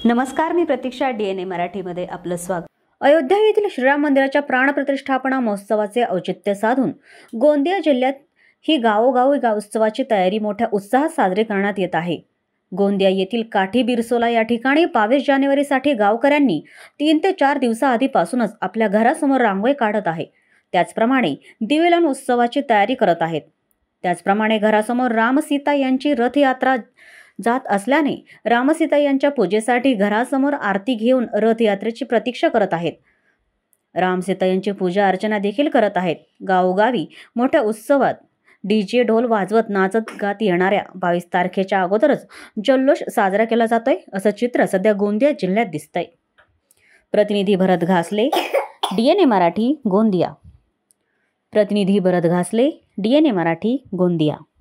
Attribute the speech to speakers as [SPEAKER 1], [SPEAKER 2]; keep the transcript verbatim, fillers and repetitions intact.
[SPEAKER 1] नमस्कार, मी प्रतीक्षा. D N ए मराठीमध्ये आपलं स्वागत. अयोध्या येथील श्रीराम मंदिराच्या प्राणप्रतिष्ठापना महोत्सवाचे औचित्य साधून गोंदिया जिल्ह्यात ही गावोगावी उत्सवाची तयारी मोठ्या उत्साहात साजरी करण्यात येत आहे. गोंदिया येथील काठी बिरसोला या ठिकाणी बावीस जानेवारीसाठी गावकऱ्यांनी तीन ते चार दिवसाआधीपासूनच आपल्या घरासमोर रांगोळी काढत आहे. त्याचप्रमाणे दिवेलन उत्सवाची तयारी करत आहेत. त्याचप्रमाणे घरासमोर राम सीता यांची रथयात्रा जात असल्याने रामसीता यांच्या पूजेसाठी घरासमोर आरती घेऊन रथयात्रेची प्रतीक्षा करत आहेत. रामसीता यांची पूजा अर्चना देखील करत आहेत. गावोगावी मोठ्या उत्सवात डीजे ढोल वाजवत नाचत गात येणाऱ्या बावीस तारखेच्या अगोदरच जल्लोष साजरा केला जातोय, असं चित्र सध्या गोंदिया जिल्ह्यात दिसतंय. प्रतिनिधी Bharat Ghasle, D N A Marathi, Gondia. प्रतिनिधी Bharat Ghasle, D N A Marathi, Gondia.